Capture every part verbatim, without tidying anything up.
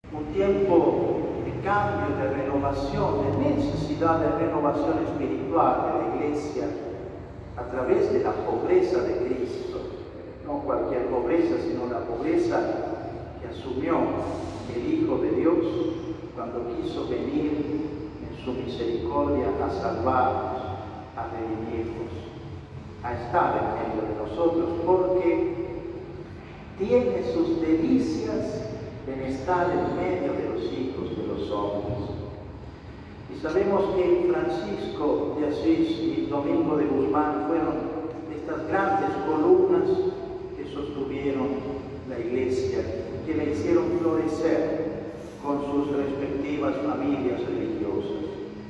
un tiempo de cambio, de renovación, de necesidad de renovación espiritual de la Iglesia a través de la pobreza de Cristo. No cualquier pobreza, sino la pobreza que asumió el Hijo de Dios cuando quiso venir en su misericordia a salvarnos, a redimirnos, a estar en medio de nosotros, porque tiene sus delicias en estar en medio de los hijos de los hombres. Y sabemos que Francisco de Asís y Domingo de Guzmán fueron estas grandes columnas que sostuvieron la Iglesia, que la hicieron florecer con sus respectivas familias religiosas.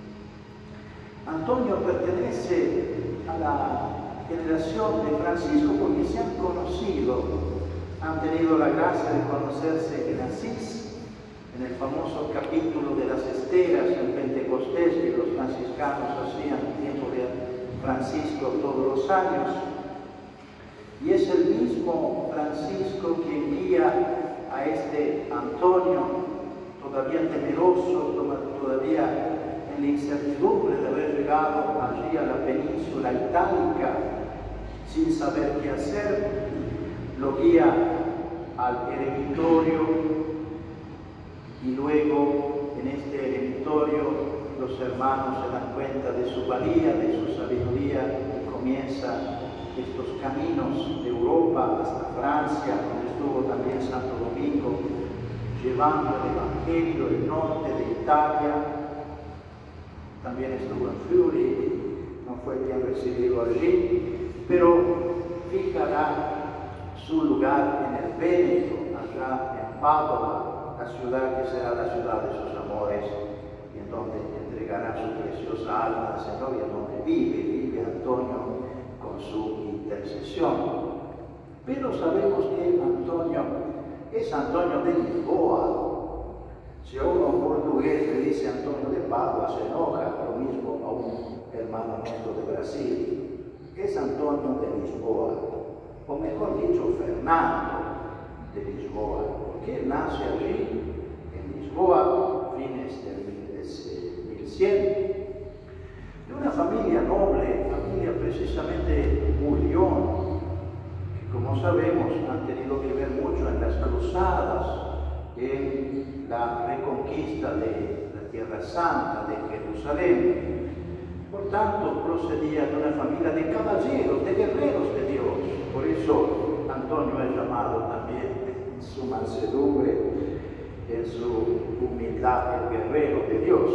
Antonio pertenece a la generación de Francisco porque se han conocido, han tenido la gracia de conocerse en Asís, en el famoso capítulo de las esteras en Pentecostés que los franciscanos hacían en tiempo de Francisco todos los años. Y es el mismo Francisco que envía a este Antonio, todavía temeroso, todavía en la incertidumbre de haber llegado allí a la península itálica, sin saber qué hacer, lo guía al eremitorio y luego en este eremitorio los hermanos se dan cuenta de su valía, de su sabiduría y comienza estos caminos de Europa hasta Francia, donde estuvo también Santo Domingo, llevando el Evangelio del norte de Italia. También estuvo en Friuli, no fue bien recibido allí, pero fijará su lugar en el Véneto, allá en Padua, la ciudad que será la ciudad de sus amores, y en donde entregará su preciosa alma al Señor, y en donde vive, vive Antonio con su intercesión. Pero sabemos que Antonio es Antonio de Lisboa. Si a uno portugués le dice Antonio de Padua, se enoja, lo mismo a un hermano nuestro de Brasil. Es Antonio de Lisboa, o mejor dicho, Fernando de Lisboa, porque él nace allí, en Lisboa, fines del mil cien, de una familia noble, familia precisamente Murión, que como sabemos han tenido que ver mucho en las cruzadas, en la reconquista de la Tierra Santa, de Jerusalén. Por tanto, procedía de una familia de caballeros, de guerreros de Dios. Por eso Antonio es llamado también en su mansedumbre, en su humildad, el guerrero de Dios.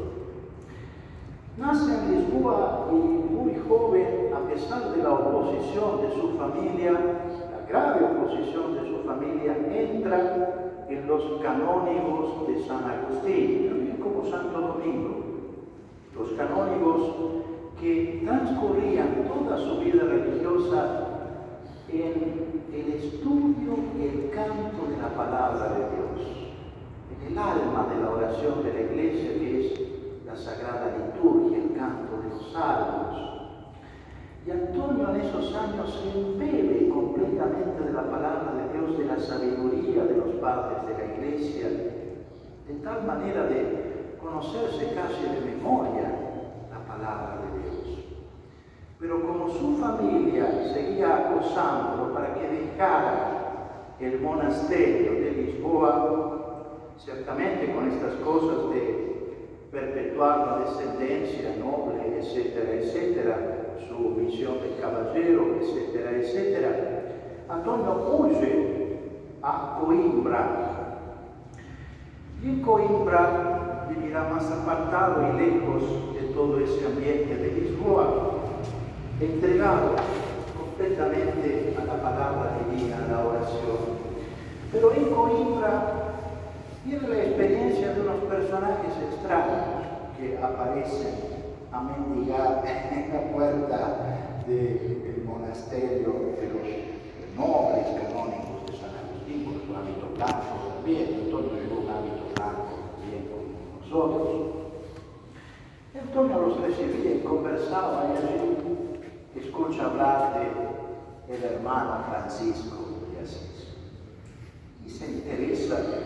Nace en Lisboa y muy joven, a pesar de la oposición de su familia, la grave oposición de su familia, entra en los canónigos de San Agustín, también como Santo Domingo. Los canónigos que transcurrían toda su vida religiosa en el estudio y el canto de la palabra de Dios, en el alma de la oración de la Iglesia, que es la Sagrada Liturgia, el canto de los salmos. Y Antonio en esos años se embebe completamente de la palabra de Dios, de la sabiduría de los padres de la Iglesia, de tal manera de conocerse casi de memoria la palabra de Dios. Pero como su familia seguía acosándolo para que dejara el monasterio de Lisboa, ciertamente con estas cosas de perpetuar la descendencia noble, etcétera, etcétera, su misión de caballero, etcétera, etcétera, Antonio huye a Coimbra. Y en Coimbra vivirá más apartado y lejos de todo ese ambiente de Lisboa, entregado completamente a la palabra divina, a la oración. Pero en Coimbra tiene la experiencia de unos personajes extraños que aparecen a mendigar en la puerta del monasterio de los nobles canónigos de San Agustín, con su hábito blanco también. Antonio llevó un hábito blanco también como nosotros. Antonio los recibía y conversaba, y allí escucha hablar de el hermano Francisco de Asís y se interesa en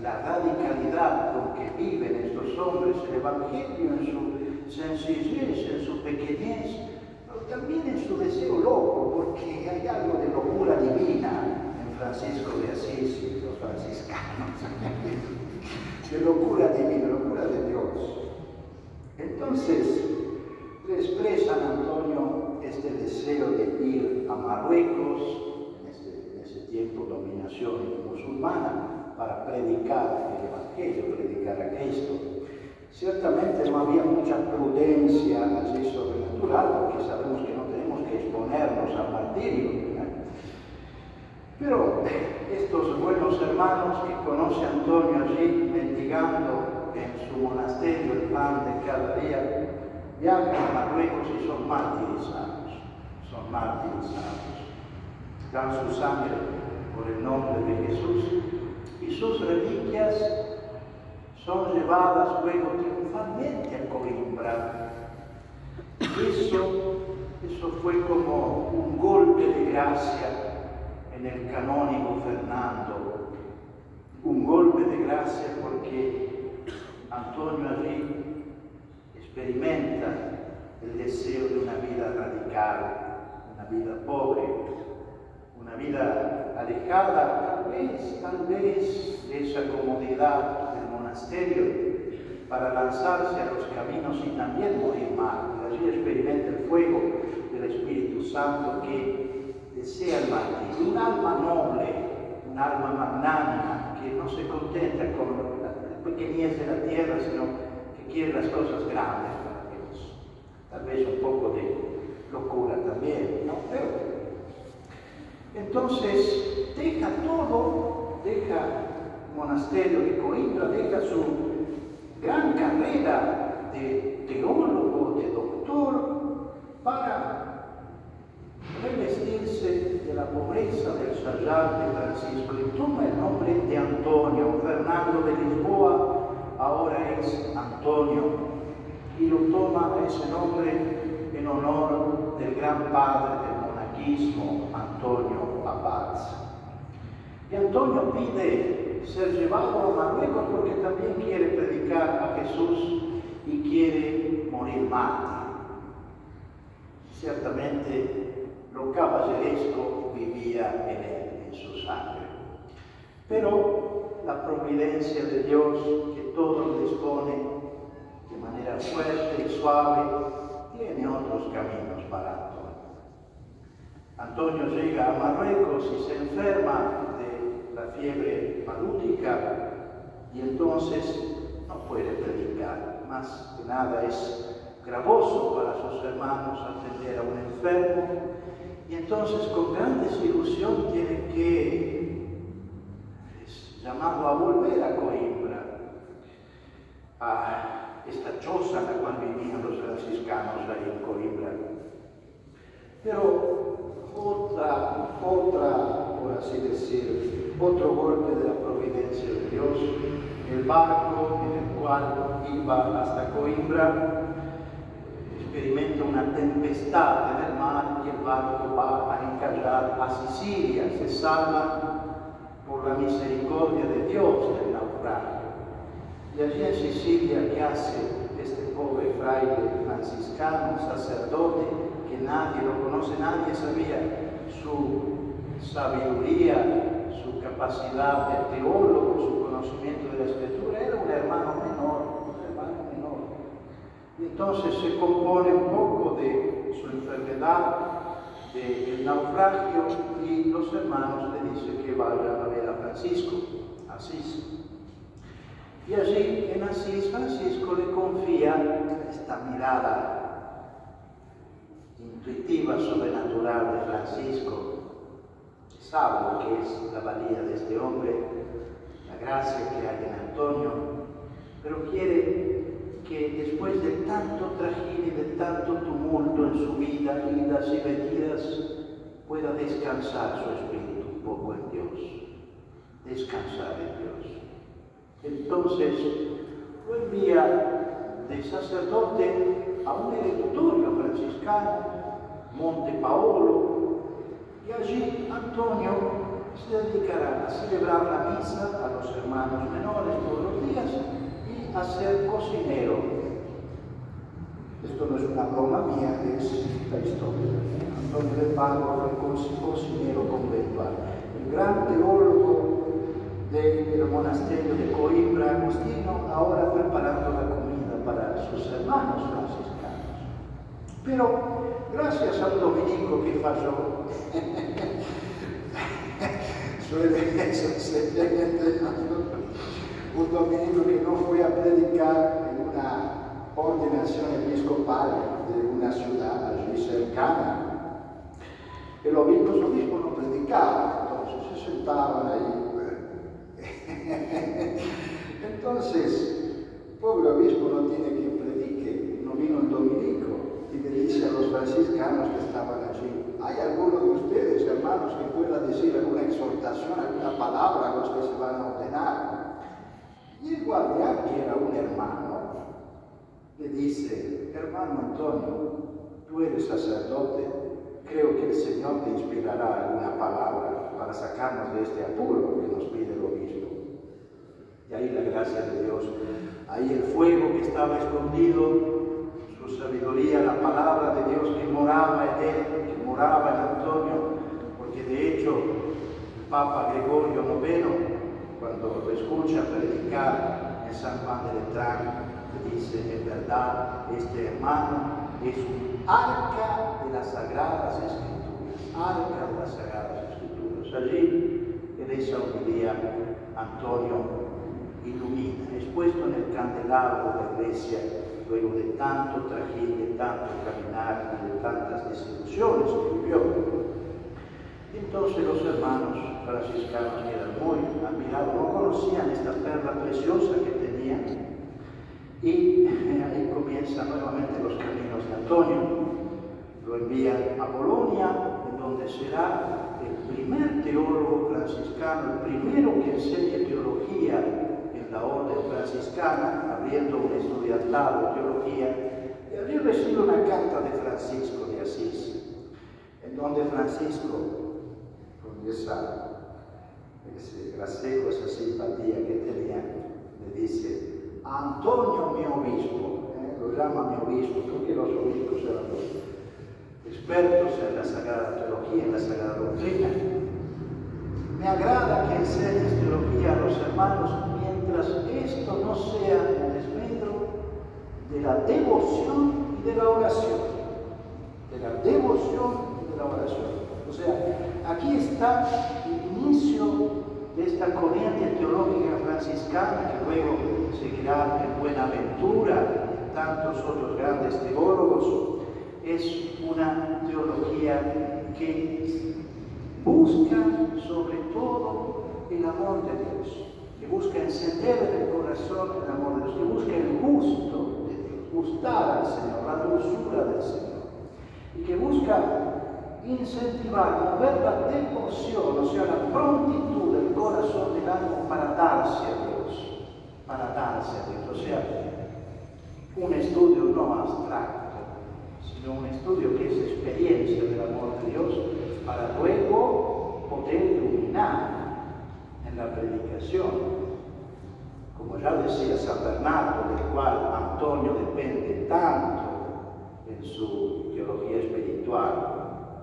la radicalidad con que viven estos hombres el Evangelio, en su sencillez, en su pequeñez, pero también en su deseo loco, porque hay algo de locura divina en Francisco de Asís y los franciscanos, de locura divina, locura de Dios. Entonces, le expresa a Antonio este deseo de ir a Marruecos, en ese, en ese tiempo dominación musulmana, para predicar el Evangelio, predicar a Cristo. Ciertamente no había mucha prudencia allí sobrenatural, porque sabemos que no tenemos que exponernos al martirio, ¿eh? Pero estos buenos hermanos que conoce Antonio allí, mendigando en su monasterio el pan de cada día, viajan a Marruecos y son martirizados, son martirizados. Dan su sangre por el nombre de Jesús y sus reliquias son llevadas luego triunfalmente a Coimbra. Eso, eso fue como un golpe de gracia en el canónigo Fernando, un golpe de gracia porque Antonio allí experimenta el deseo de una vida radical, una vida pobre, una vida alejada, tal vez, tal vez, de esa comodidad del monasterio, para lanzarse a los caminos y también morir mártir. Allí experimenta el fuego del Espíritu Santo que desea el martirio, un alma noble, un alma magnánima, que no se contenta con la pequeñez de la tierra, sino que quiere las cosas grandes para Dios. Tal vez un poco de locura también, ¿no? Pero entonces deja todo, deja el monasterio de Coimbra, deja su gran carrera de teólogo, de doctor, para revestirse de la pobreza del sayar de Francisco y toma el nombre de Antonio. Fernando de Lisboa ahora es Antonio y lo toma ese nombre en honor del gran padre del monaquismo, Antonio Abad. Y Antonio pide ser llevado a Marruecos porque también quiere predicar a Jesús y quiere morir mártir. Ciertamente lo caballeresco vivía en él, en su sangre. Pero la providencia de Dios, que todo lo dispone de manera fuerte y suave, tiene otros caminos para Antonio. Antonio llega a Marruecos y se enferma de la fiebre palúdica y entonces no puede predicar. Más que nada es gravoso para sus hermanos atender a un enfermo y entonces con gran desilusión tiene que, es llamado a volver a Coimbra, a esta choza en la cual vivían los franciscanos ahí en Coimbra. Pero otra, otra, por así decir, otro golpe de la providencia de Dios, el barco en el cual iba hasta Coimbra experimenta una tempestad en el mar y el barco va a encallar a Sicilia, se salva por la misericordia de Dios del naufragio. Y allí en Sicilia, ¿qué hace este pobre fraile franciscano, sacerdote, que nadie lo conoce, nadie sabía su sabiduría, su capacidad de teólogo, su conocimiento de la Escritura? Era un hermano menor, un hermano menor. Y entonces se compone un poco de su enfermedad, del naufragio, y los hermanos le dicen que vaya a ver a Francisco, Asís. Y allí en Asís, Francisco le confía esta mirada intuitiva, sobrenatural de Francisco. Sabe lo que es la valía de este hombre, la gracia que hay en Antonio, pero quiere que después de tanto trajín y de tanto tumulto en su vida, idas y venidas, pueda descansar su espíritu un poco en Dios, descansar en Dios. Entonces lo envía de sacerdote a un erectorio franciscano, Monte Paolo, y allí Antonio se dedicarán a celebrar la misa a los hermanos menores todos los días y a ser cocinero. Esto no es una broma mía, es la historia. Antonio de Padua fue cocinero conventual, el gran teólogo del monasterio de Coimbra, Agustino, ahora preparando la comida para sus hermanos franciscanos. Pero gracias a un dominico que falló, suele suceder, un dominico que no fue a predicar en una ordenación episcopal de una ciudad allí cercana. El obispo, los obispos no predicaban, entonces se sentaban ahí. Entonces, pobre obispo no tiene quien predique, no vino el dominico y le dice a los franciscanos que estaban allí: ¿hay alguno de ustedes, hermanos, que pueda decir alguna exhortación, alguna palabra a los que se van a ordenar? Y el guardián, que era un hermano, le dice: hermano Antonio, tú eres sacerdote, creo que el Señor te inspirará alguna palabra para sacarnos de este apuro que nos pide el obispo. Y ahí la gracia de Dios, ahí el fuego que estaba escondido, su sabiduría, la palabra de Dios que moraba en él, que moraba en Antonio, porque de hecho el Papa Gregorio noveno, cuando lo escucha predicar en San Juan de Letrán, le dice: en verdad, este hermano es un arca de las Sagradas Escrituras, arca de las Sagradas Escrituras. Allí, en esa humildad, Antonio ilumina, expuesto en el candelabro de la iglesia, luego de tanto trajín, de tanto caminar y de tantas desilusiones que vivió. Y entonces los hermanos franciscanos quedan muy admirados, no conocían esta perla preciosa que tenían, y ahí comienzan nuevamente los caminos de Antonio. Lo envían a Bolonia, en donde será el primer teólogo franciscano, el primero que enseñe teología en la orden franciscana, abriendo un estudiantado de teología, y había recibido una carta de Francisco de Asís, en donde Francisco, con esa, ese graceo, esa simpatía que tenía, le dice: Antonio, mi obispo, ¿eh? Lo llama mi obispo, porque los obispos eran los expertos en la Sagrada Teología, en la Sagrada Doctrina. Me agrada que enseñes teología a los hermanos mientras esto no sea en desmedro de la devoción y de la oración. De la devoción y de la oración. O sea, aquí está el inicio de esta corriente teológica franciscana que luego seguirá en Buenaventura y en tantos otros grandes teólogos. Es una teología que busca sobre todo el amor de Dios, que busca encender en el corazón el amor de Dios, que busca el gusto de Dios, gustar al Señor, la dulzura del Señor, y que busca incentivar, mover la devoción, o sea, la prontitud del corazón del alma para darse a Dios, para darse a Dios. O sea, un estudio no abstracto, sino un estudio que es experiencia del amor de Dios, para luego poder iluminar en la predicación. Como ya decía San Bernardo, del cual Antonio depende tanto en su teología espiritual,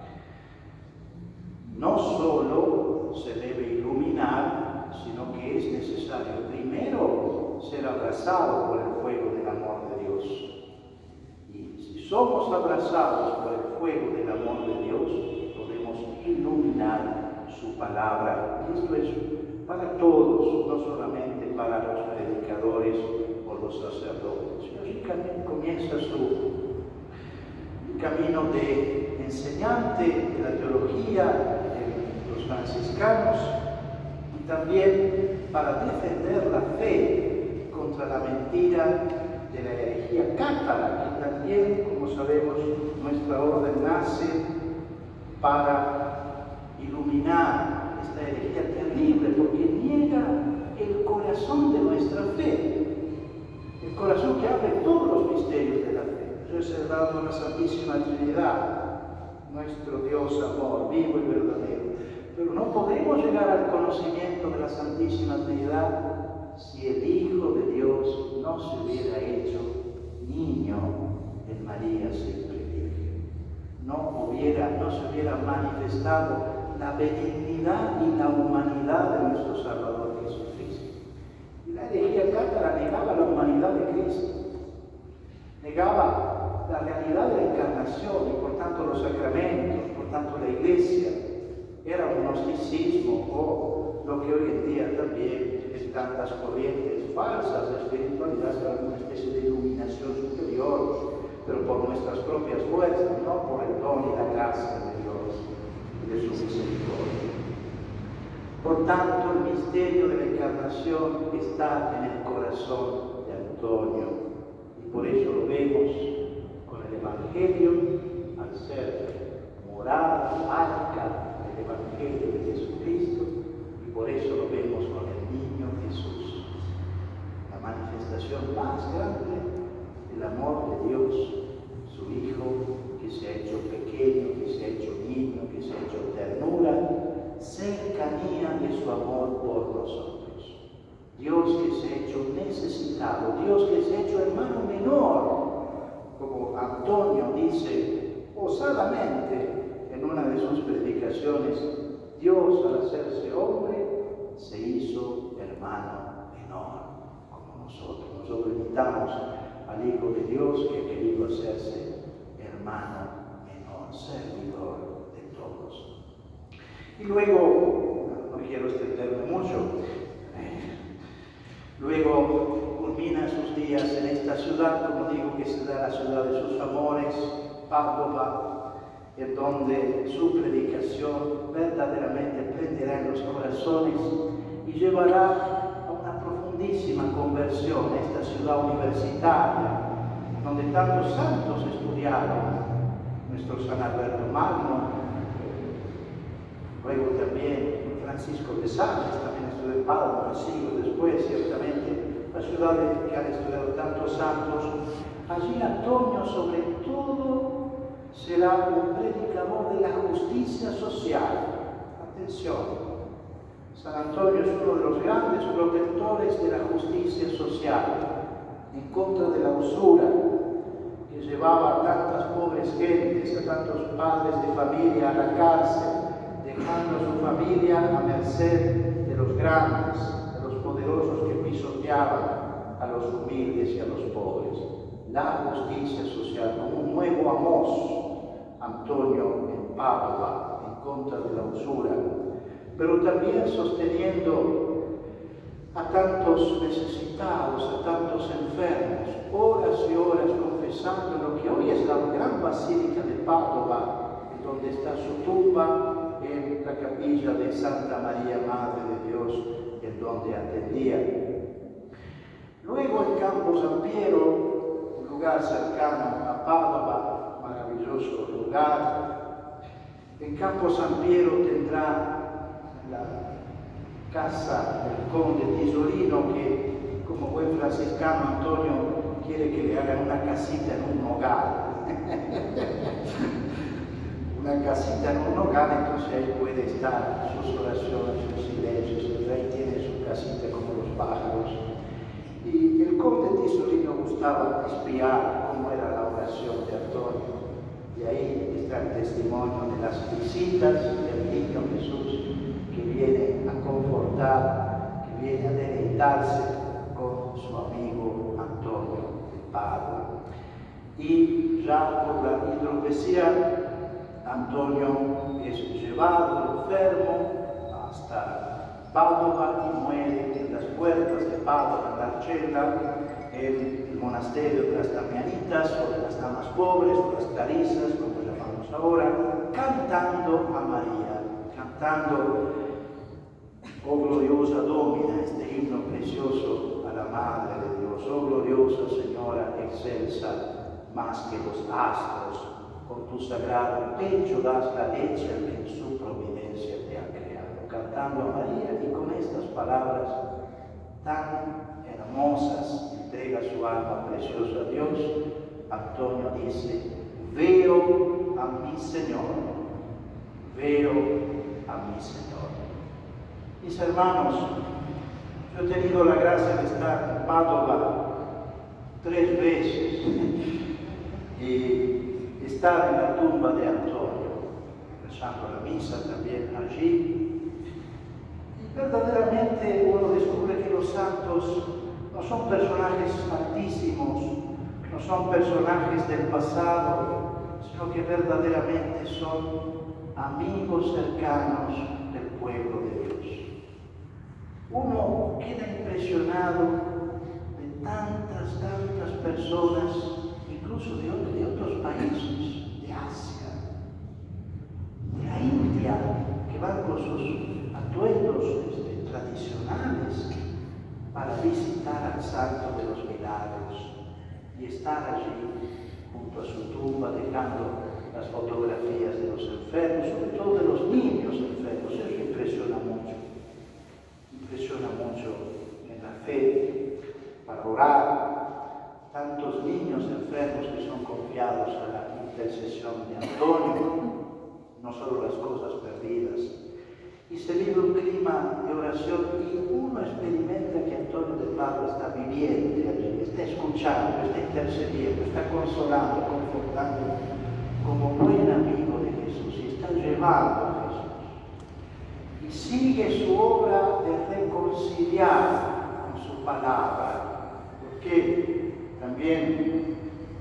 no solo se debe iluminar, sino que es necesario primero ser abrazado por el fuego del amor de Dios. Y si somos abrazados por el fuego del amor de Dios, podemos iluminar su palabra. Y esto es para todos, no solamente para los predicadores o los sacerdotes. Y así comienza su camino de enseñante de la teología de los franciscanos, y también para defender la fe contra la mentira de la herejía cátara, que también, como sabemos, nuestra orden nace para iluminar esta herejía terrible, porque niega el corazón de nuestra fe, el corazón que abre todos los misterios de la fe, reservado a la Santísima Trinidad, nuestro Dios amor vivo y verdadero. Pero no podemos llegar al conocimiento de la Santísima Trinidad si el Hijo de Dios no se hubiera hecho niño en María siempre Virgen. No, hubiera, no se hubiera manifestado la benignidad y la humanidad de nuestro Salvador Jesucristo. Y la herejía cátara negaba la humanidad de Cristo, negaba la realidad de la encarnación y por tanto los sacramentos, por tanto la Iglesia. Era un gnosticismo o lo que hoy en día también es tantas corrientes falsas de espiritualidad, una especie de iluminación superior, pero por nuestras propias fuerzas, no por el don y la gracia de Dios y de su misericordia. Por tanto, el misterio de la encarnación está en el corazón de Antonio y por eso lo vemos con el Evangelio al ser morada, arca del Evangelio de Jesucristo, y por eso lo vemos con el niño Jesús, la manifestación más grande del amor de Dios, su Hijo que se ha hecho pequeño, que se ha hecho niño, que se ha hecho ternura, cercanía de su amor por nosotros. Dios que se ha hecho necesitado, Dios que se ha hecho hermano menor, como Antonio dice osadamente en una de sus predicaciones, Dios al hacerse hombre se hizo hermano menor como nosotros. Nosotros imitamos al Hijo de Dios que ha querido hacerse hermano menor, servidor de todos. Y luego, no quiero extenderme mucho, luego culmina sus días en esta ciudad, como digo, que será la ciudad de sus amores, Pádova, en donde su predicación verdaderamente prenderá en los corazones y llevará a una profundísima conversión a esta ciudad universitaria, donde tantos santos estudiaron, nuestro San Alberto Magno, luego también Francisco de Sales, también estudió en Padua, siglos después, ciertamente, la ciudad de que han estudiado tantos santos. Allí Antonio, sobre todo, será un predicador de la justicia social. Atención, San Antonio es uno de los grandes protectores de la justicia social, en contra de la usura que llevaba a tantas pobres gentes, a tantos padres de familia a la cárcel, dejando a su familia a merced de los grandes, de los poderosos que pisoteaban a los humildes y a los pobres. La justicia social como un nuevo Amós, Antonio en Pádua, en contra de la usura, pero también sosteniendo a tantos necesitados, a tantos enfermos, horas y horas confesando lo que hoy es la gran basílica de Pádua, en donde está su tumba, en la capilla de Santa María, Madre de Dios, en donde atendía. Luego en Campo San Piero, lugar cercano a Pádua, maravilloso lugar. En Campo San Piero tendrá la casa del conde Tisolino, que como buen franciscano Antonio quiere que le hagan una casita en un hogar. Una casita en un hogar, entonces ahí puede estar sus oraciones, sus silencios, ahí tiene su casita como los pájaros. Y el conde Tisolino gustaba espiar cómo era la oración de Antonio. Y ahí está el testimonio de las visitas del niño Jesús, que viene a confortar, que viene a deleitarse con su amigo Antonio de Padua. Y ya por la hidropesía, Antonio es llevado enfermo hasta Pádua y muere en las puertas de Pádua, en la Archella, en el monasterio de las Damianitas o de las damas pobres o las clarisas, como llamamos ahora, cantando a María, cantando "Oh gloriosa Domina", este himno precioso a la Madre de Dios. "Oh gloriosa Señora, excelsa más que los astros, con tu sagrado pecho das la leche al que en su providencia te ha creado", cantando a María, y con estas palabras tan hermosas entrega su alma preciosa a Dios. Antonio dice: "Veo a mi Señor, veo a mi Señor. Mis hermanos, yo he tenido la gracia de estar en Padova tres veces y estar en la tumba de Antonio, rezando la misa también allí. Y verdaderamente uno descubre que los santos no son personajes altísimos, no son personajes del pasado, sino que verdaderamente son amigos cercanos del pueblo de Dios. Uno queda impresionado de tantas, tantas personas, incluso de, de otros países, de Asia, de la India, que van con sus atuendos este, tradicionales para visitar al Santo de los Milagros y estar allí junto a su tumba, dejando las fotografías de los enfermos, sobre todo de los niños enfermos. Eso impresiona mucho, impresiona mucho en la fe, para orar. Tantos niños enfermos que son confiados a la intercesión de Antonio, no solo las cosas perdidas. Y se vive un clima de oración y uno experimenta que Antonio de Padua está viviente allí, está escuchando, está intercediendo, está consolando, confortando como buen amigo de Jesús y está llevando a Jesús. Y sigue su obra de reconciliar con su palabra, porque también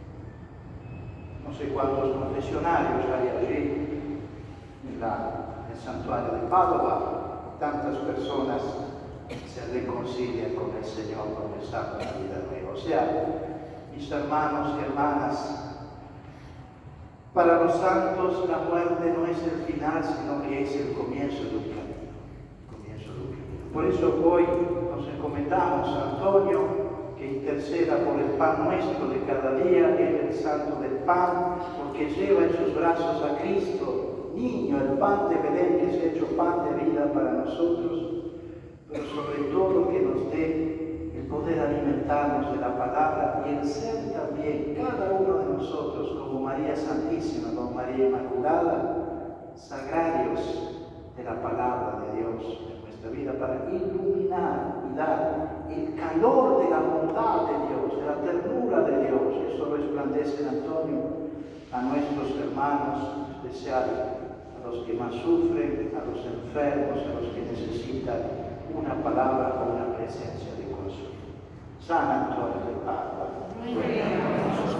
no sé cuántos confesionarios hay allí en la el santuario de Padova, tantas personas se reconcilian con el Señor comenzando la vida nueva. O sea, mis hermanos y hermanas, para los santos la muerte no es el final, sino que es el comienzo de un camino. Comienzo de un camino. Por eso hoy nos encomendamos a Antonio, que interceda por el pan nuestro de cada día, que es el santo del pan, porque lleva en sus brazos a Cristo, niño, el pan de Belén que se ha hecho pan de vida para nosotros, pero sobre todo que nos dé el poder alimentarnos de la palabra y el ser también, cada uno de nosotros, como María Santísima, como María Inmaculada, sagrarios de la palabra de Dios en nuestra vida, para iluminar y dar el calor de la bondad de Dios, de la ternura de Dios. Eso resplandece en Antonio a nuestros hermanos, en especial a los que más sufren, a los enfermos, a los que necesitan una palabra o una presencia de consuelo. San Antonio de Padua.